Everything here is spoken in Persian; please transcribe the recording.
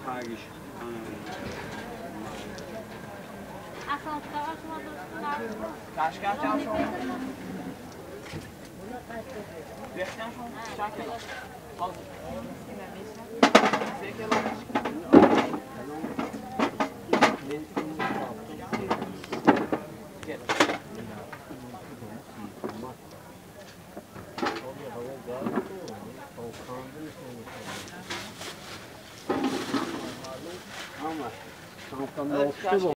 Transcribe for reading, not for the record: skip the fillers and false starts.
Tragisch. Taşkent yapsın. Bekten şu şarkı. Fazla. Ama